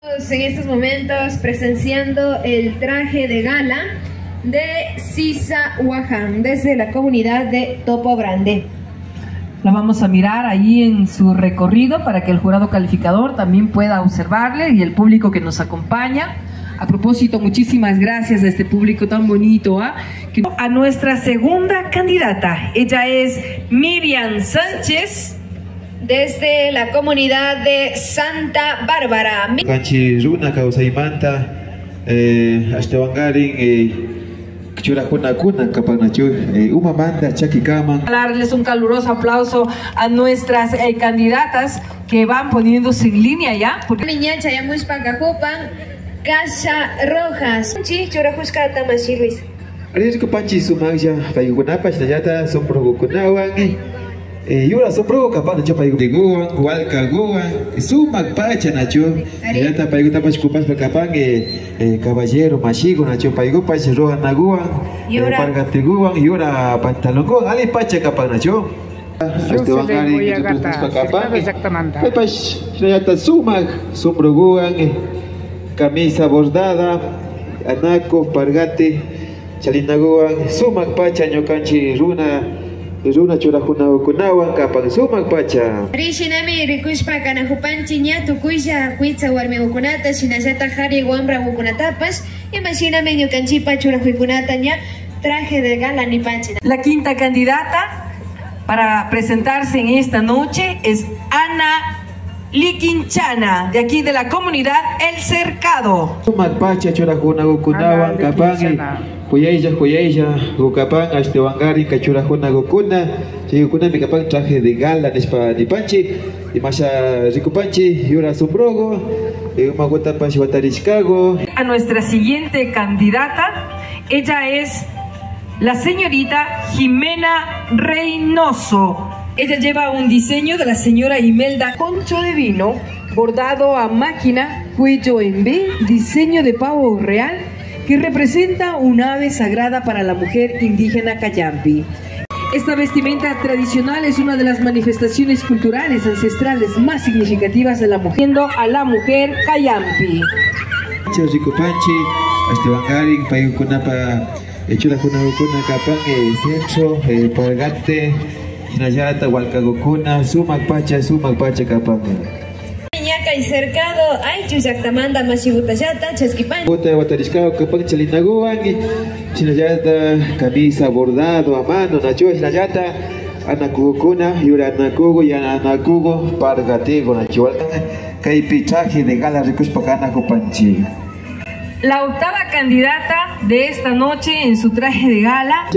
En estos momentos presenciando el traje de gala de Sisa Wahan desde la comunidad de Topo Grande. La vamos a mirar ahí en su recorrido para que el jurado calificador también pueda observarle y el público que nos acompaña. A propósito, muchísimas gracias a este público tan bonito. A nuestra segunda candidata, ella es Miriam Sánchez, desde la comunidad de Santa Bárbara. Runa Causaimanta, Ashtawangarin, darles un caluroso aplauso a nuestras candidatas que van poniéndose en línea ya. Niña Chayamuspa Cajupan, Casa Rojas. Churajuscata Masiluis. Arisco Panchi Sumaya, Payunapas, Nayata, Sombro Kunawan. Yura Sombro, Capana Chapay de Goa, Hualca Goa, Sumac Pacha Nacho, Nayata Payutapas Cupas Pacapán, Caballero, Machigo, Nacho Payupas, Roja Nagua, Pargategua, Yura Pantalongo, Ali Pacha Capanacho. Exactamente. Nayata Sumac, Sombro Goa, camisa bordada, Anaco, Pargate, Chalinagoa, Sumac Pacha, Ñocanchi, Runa Churajuna Okunawan, Kapan Sumac Pacha. Rishinami Rikushpa Kanajupanchi, Ñatu Kuisha, Huitza Warmi Ukunata, Sinasata Hari, Wambra Ukunatapas, y Machiname Ñocanchipa, Churajuikunata, Ña, traje de gala ni panchina. La quinta candidata para presentarse en esta noche es Ana Liquinchana, de aquí de la comunidad El Cercado. Sumac Pacha, Churajuna Okunawan, Kapan, Joyeja, Gukapán, Ashtewangari, Cachurajuna Gokuna, Chayukuna, Micapán, traje de gala, Nipanchi, y Masha Ricupanchi, Yura Sombrogo, Magota Pachihuatariscago. A nuestra siguiente candidata, ella es la señorita Jimena Reynoso. Ella lleva un diseño de la señora Imelda, concho de vino, bordado a máquina, cuello en B, diseño de pavo real, que representa un ave sagrada para la mujer indígena Cayambi. Esta vestimenta tradicional es una de las manifestaciones culturales ancestrales más significativas de la mujer, a la mujer Cayambi. Ricopanchi, Astevangari, Payukunapa, Churajuna Capán, Centro, Pargate, Nayata, Hualcagocuna, Sumac Pacha, Capán. Y cercado, ay, Chusactamanda, Mashibutayata, Chasquipan. Bota Watariscao, Capán Chalinagoan, Chinayata, camisa bordado a mano, Nacho, Chinayata, Anacucuna, Yuranacugo y Anacugo, Pargatego, Nacho, Caipichaje de gala Ricuspacana Copanchi. La octava candidata de esta noche en su traje de gala.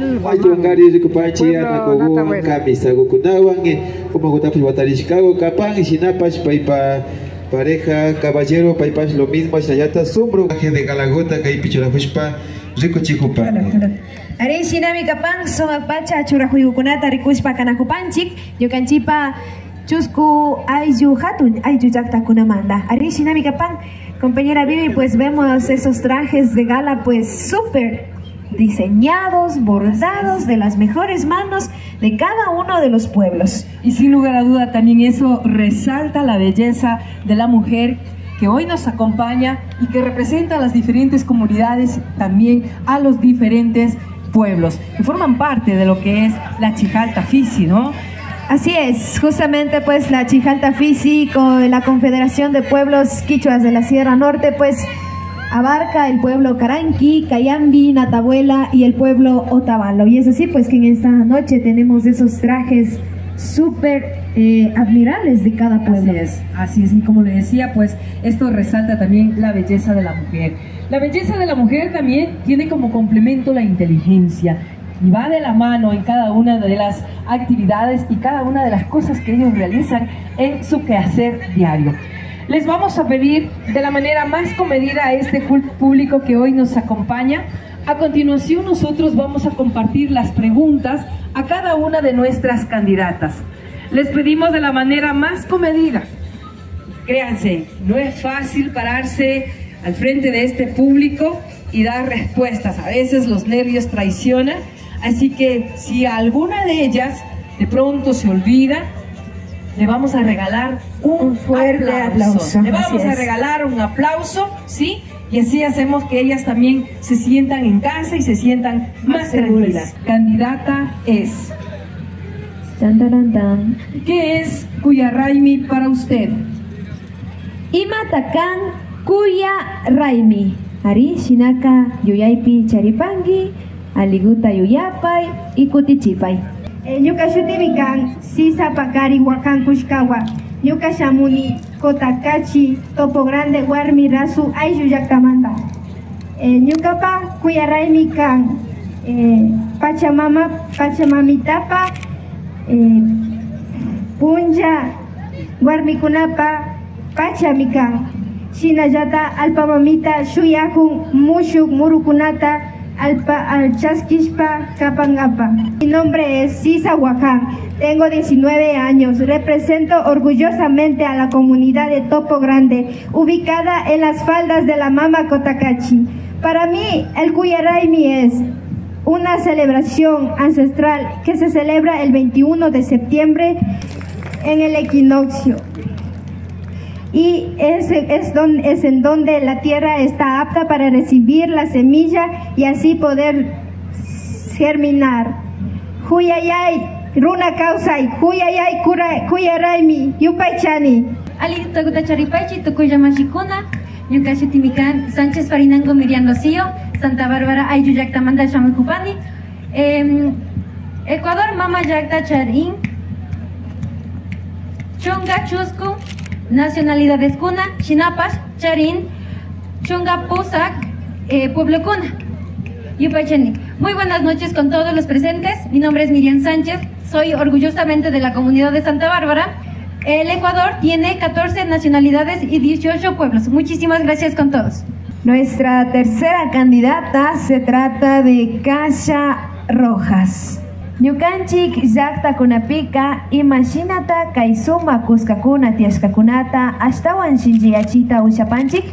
Pareja, caballero, paipas lo mismo, Shayata, Sombro, traje de galagota, Caipichurajuspa, Rico Chijupa. Are Shinami Capán, Soma Pacha, Churajuigunata, Ricushpa Canajupanchik, Yocanchipa, Chusku, Ayu Hatun, Ayu Yakta Kunamanda. Are Shinami Capán. Compañera Vivi, pues vemos esos trajes de gala pues súper diseñados, bordados de las mejores manos de cada uno de los pueblos. Y sin lugar a duda también eso resalta la belleza de la mujer que hoy nos acompaña y que representa a las diferentes comunidades, también a los diferentes pueblos que forman parte de lo que es la Chijalta Fisi, ¿no? Así es, justamente pues la Chijalta Fisi con la Confederación de Pueblos Quichuas de la Sierra Norte pues abarca el pueblo Caranqui, Cayambi, Natabuela y el pueblo Otavalo. Y es así pues que en esta noche tenemos esos trajes súper admirables de cada pueblo. Así es, y como le decía pues esto resalta también la belleza de la mujer. La belleza de la mujer también tiene como complemento la inteligencia. Y va de la mano en cada una de las actividades y cada una de las cosas que ellos realizan en su quehacer diario. Les vamos a pedir de la manera más comedida a este público que hoy nos acompaña. A continuación nosotros vamos a compartir las preguntas a cada una de nuestras candidatas. Les pedimos de la manera más comedida. Créanse, no es fácil pararse al frente de este público y dar respuestas. A veces los nervios traicionan. Así que si alguna de ellas de pronto se olvida, le vamos a regalar Un fuerte aplauso. Le vamos Así a es. regalar un aplauso, ¿sí? Y así hacemos que ellas también se sientan en casa y se sientan más seguras. tranquilas. Candidata es, Tan, tan, tan. ¿qué es Cuyarraimi para usted? Imatakan kuya raimi. Ari shinaka yuyaypi charipangi, aliguta yuyapay, ikuti chipay. Ñuka shutimi kan Sisa Pakari Wakan Kushkawa. Ñuka shamuni Kotakachi Topo Grande Warmi Rasu Ayllu llaktamanta. Ñukapa kuyaraymi kan Pachamamitapa punja warmikunapa pachami kan. Shinallata alpamamita shuyakun mushuk murukunata al chaskishpa kapangapa. Mi nombre es Sisa Wakan, tengo 19 años, represento orgullosamente a la comunidad de Topo Grande, ubicada en las faldas de la Mama Cotacachi. Para mí, el Cuyarraimi es una celebración ancestral que se celebra el 21 de septiembre en el equinoccio. Y es en donde la tierra está apta para recibir la semilla y así poder germinar. Huyayay, runa causay, huyayay, Cuyarraimi, yupaychani. Ali Toguta Charipachi, Tokuya Mashikuna, Yukashi Timikan, Sánchez Farinango Miriam Rocío, Santa Bárbara Ayllu Llaktamanta Xamujupani, Ecuador Mama Llakta Charín, Chunga Chuscu, nacionalidades Kuna, Chinapas, Charín, Chunga Pusac, Pueblo Kuna, Yupaychani. Muy buenas noches con todos los presentes, mi nombre es Miriam Sánchez, soy orgullosamente de la comunidad de Santa Bárbara. El Ecuador tiene 14 nacionalidades y 18 pueblos. Muchísimas gracias con todos. Nuestra tercera candidata se trata de Kasia Rojas. Ñukanchik llaqtakunapika imashinata kay sumaq kuskakuna tiyashkakunata ashtawan shinchiyachita ushapanchik.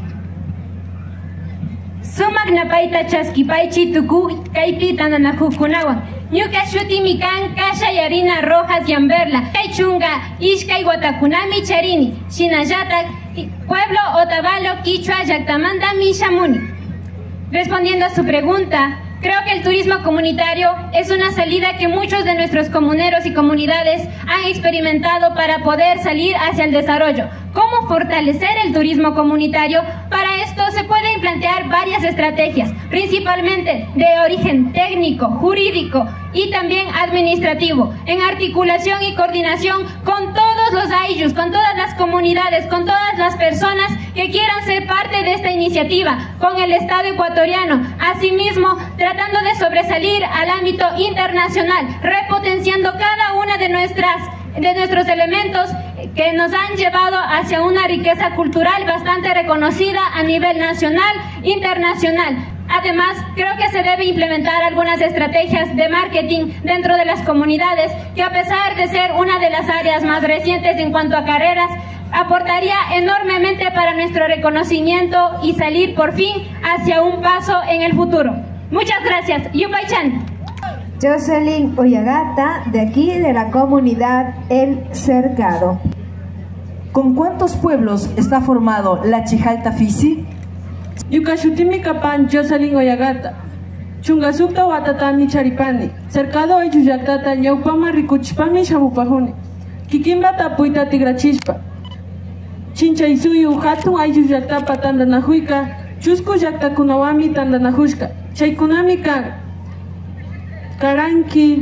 Sumak napayta chaskipaychi tuku kaypi tananakukunawan. Ñuka shutimi kan Kasia Yarina Rojas Yamberla. Kay chunga ishkay watakunami charini. Shinallatak pueblo Otavalo Quichua llaktamanta Mishamuni. Respondiendo a su pregunta, creo que el turismo comunitario es una salida que muchos de nuestros comuneros y comunidades han experimentado para poder salir hacia el desarrollo. ¿Cómo fortalecer el turismo comunitario? Para esto se pueden plantear varias estrategias, principalmente de origen técnico, jurídico y también administrativo, en articulación y coordinación con todos los ayllus, con todas las comunidades, con todas las personas que quieran ser parte de esta iniciativa, con el Estado ecuatoriano. Asimismo, tratando de sobresalir al ámbito internacional, repotenciando cada una de nuestros elementos que nos han llevado hacia una riqueza cultural bastante reconocida a nivel nacional e internacional. Además, creo que se debe implementar algunas estrategias de marketing dentro de las comunidades que, a pesar de ser una de las áreas más recientes en cuanto a carreras, aportaría enormemente para nuestro reconocimiento y salir por fin hacia un paso en el futuro. Muchas gracias. Yupaychan. Jocelyn Oyagata, de aquí de la comunidad El Cercado. ¿Con cuántos pueblos está formado la Chijalta Fisi? Yukashutimi kapan Jocelyn Oyagata. Chungasupta watatami charipani. Cercado Ayllu llaktata ñawpama rikuchpami shamupajuni. Kikimba tapuita tigrachispa. Chinchaysuyu hatun Ayllu llaktapa tandanajuyka. Chusku llaktakunawami tandanajushka. Chaykunami kan Karanki,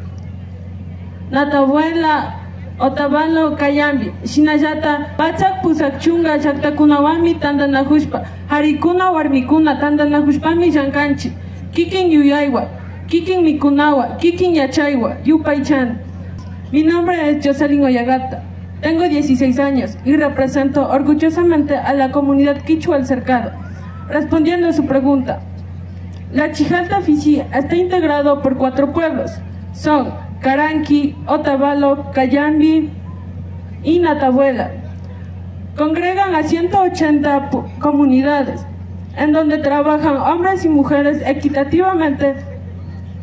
Natabuela, Otavalo, Kayambi, Shinallata, Pachak Pusak Chunga, Llaktakunawami tandanajushpa. Harikuna warmikuna tandanajushpami llankanchi. Kikin yuyaywa, Kikin mikunawa, Kikin yachaywa, Yupaychan. Mi nombre es Jocelyn Oyagata. Tengo 16 años y represento orgullosamente a la comunidad quichua El Cercado. Respondiendo a su pregunta, la Chijalta Fisi está integrado por 4 pueblos. Son Karanki, Otavalo, Kayambi y Natabuela. Congregan a 180 comunidades, en donde trabajan hombres y mujeres equitativamente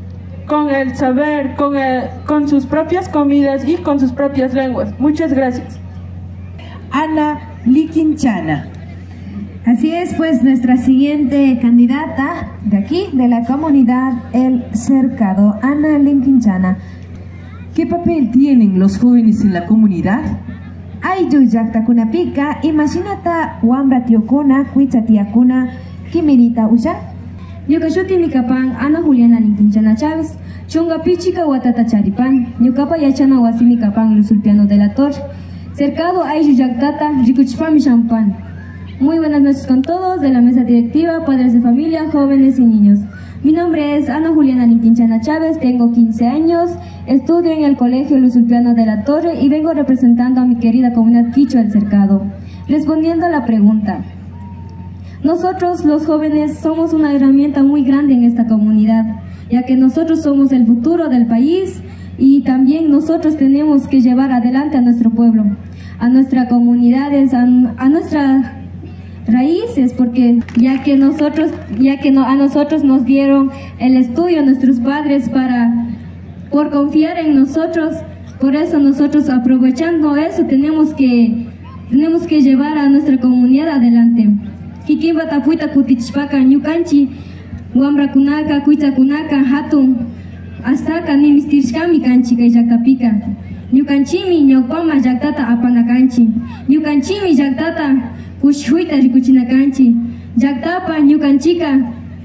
con el saber, con sus propias comidas y con sus propias lenguas. Muchas gracias. Ana Liquinchana. Así es, pues nuestra siguiente candidata de aquí, de la comunidad El Cercado, Ana Liquinchana. ¿Qué papel tienen los jóvenes en la comunidad? Ayu llaqtakunapika imashinata wambra tiokuna, cuicha tiakuna, kimirita ushan. Ñuka shutimi kapan Ana Juliana Liquinchana Chávez, chunga pichika watata charipan, ñukapa yachana wasimi kapan Lusulpiano de la Torre, Cercado Ayu llaqtata rikuchpami champan. Muy buenas noches con todos de la mesa directiva, padres de familia, jóvenes y niños. Mi nombre es Ana Juliana Liquinchana Chávez, tengo 15 años, estudio en el Colegio Lusulpiano de la Torre y vengo representando a mi querida comunidad quichua del Cercado. Respondiendo a la pregunta, nosotros los jóvenes somos una herramienta muy grande en esta comunidad, ya que nosotros somos el futuro del país y también nosotros tenemos que llevar adelante a nuestro pueblo, a nuestras comunidades, a nuestras raíces, porque a nosotros nos dieron el estudio nuestros padres por confiar en nosotros. Por eso nosotros, aprovechando eso, tenemos que llevar a nuestra comunidad adelante. Kikimba tapuita kutichpaka ñukanchi wamrakunaka kuichakunaka hatun astaka nimistirchkami kanchi kay llaktapika. Ñukanchimi ñawpama llaktata apanakanchi. Ñukanchimi llaktata kushuyta rikuchinakanchi. Llaktapa ñukanchika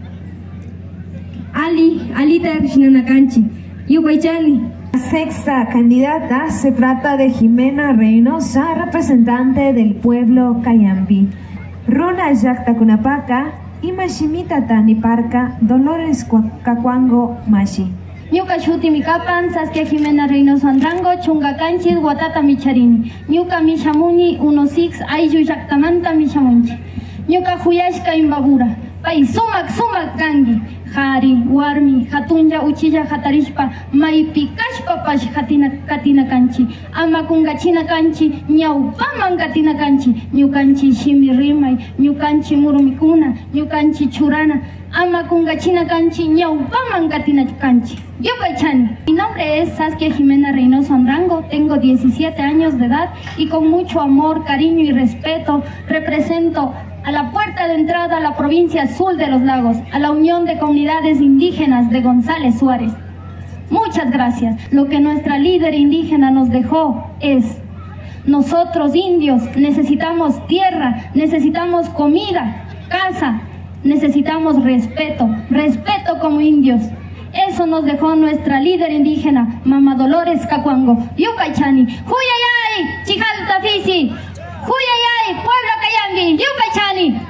alita rishinanakanchi. Yupaychani. La sexta candidata se trata de Jimena Reynosa, representante del pueblo Cayambi. Runa llaqtakunapaka imashimita taniparka Dolores Cacuango Mashi. Ñuka shutimi kapan Saskia Jimena Reynosa Andrango, chunga kanchis watata micharini. Ñuka mishamuni 16 ayllu llaqtamanta mishamunchi. Ñuka huyashka imbabura. Pay sumak kangi. Hari, warmi, hatunja uchilla hatarishpa, maypi kashpa pash katina kanchi. Ama kungachina kanchi, ñawpaman katina kanchi. Ñukanchi shimi rimay, ñukanchi murumikuna, ñukanchi churana. Ama kungachina kanchi, ñawpaman katina kanchi. Yo Paichani. Mi nombre es Saskia Jimena Reynosa Andrango, tengo 17 años de edad y con mucho amor, cariño y respeto represento a la puerta de entrada a la provincia Azul de los Lagos, a la Unión de Comunidades Indígenas de González Suárez. Muchas gracias. Lo que nuestra líder indígena nos dejó es: nosotros indios necesitamos tierra, necesitamos comida, casa, necesitamos respeto como indios. Eso nos dejó nuestra líder indígena, Mama Dolores Cacuango. Yupaychani, Huyayay, Chijalta Fisi, Huyayay, Pueblo Cayambi, Yupaychani.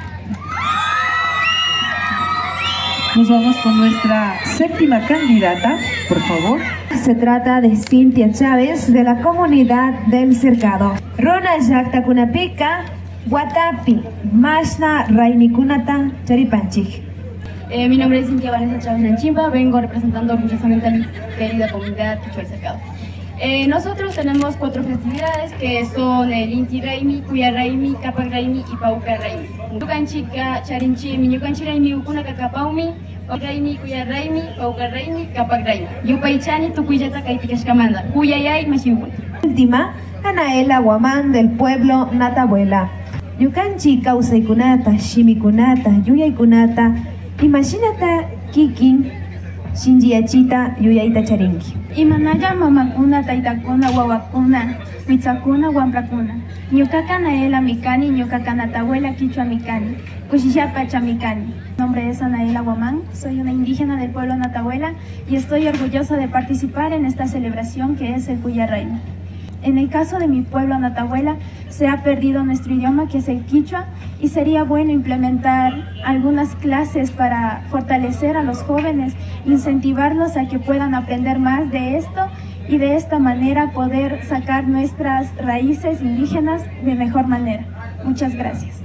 Nos vamos con nuestra séptima candidata, por favor. Se trata de Cintia Chávez, de la comunidad del Cercado. Runa llaqtakunapika Guatapi, Mashna Raimikunata Charipanchik. Mi nombre es Cintia Vanessa Chávez Nanchimba, vengo representando orgullosamente a mi querida comunidad quichua del Cercado. Nosotros tenemos 4 festividades que son el Inti Raimi, Cuya Raimi, Capac Raimi y Pauca Raimi. Ñukanchika charinchimi, ñukanchi Raimi ukuna kakapaumi, Raimi, Cuya Raimi, Pauca Raimi, Capac Raimi. Yupaychani tukuyata kaitikashkamanda, Cuyayay mashiukuna. Última, Anaela Guamán del pueblo Natabuela. Ñukanchi kausaykunata, shimikunata, yuyaykunata, imashinata kikin, shinjiachita yuyayta charinki. Imanaya mamakuna, taitakuna, wawakuna, mitzakuna, wambrakuna. Ñukaka Anaela Mikani, ñukaka Natabuela quichua Mikani, Kushishapa Chamikani. Mi nombre es Anaela Guamán, soy una indígena del pueblo Natabuela y estoy orgullosa de participar en esta celebración que es el Cuya Raimi. En el caso de mi pueblo Natabuela, se ha perdido nuestro idioma, que es el quichua, y sería bueno implementar algunas clases para fortalecer a los jóvenes, incentivarlos a que puedan aprender más de esto y de esta manera poder sacar nuestras raíces indígenas de mejor manera. Muchas gracias.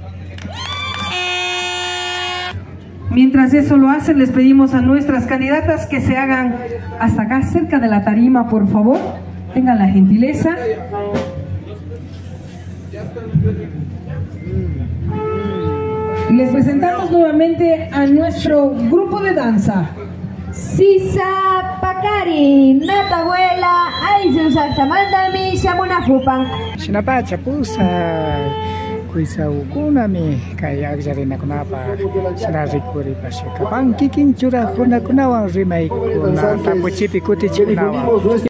Mientras eso lo hacen, les pedimos a nuestras candidatas que se hagan hasta acá, cerca de la tarima, por favor. Tengan la gentileza. Les presentamos nuevamente a nuestro grupo de danza. Sisa Pakari, Natabuela, Aizu Saltamandami, Shamunajupan. Shinapacha pusa, kuisa ukunami, kayak jarina kunapa, shinarikuri pasika. Pan kikin chura kuna kunawan rimay kuna tapuchipi kuti chikunawan.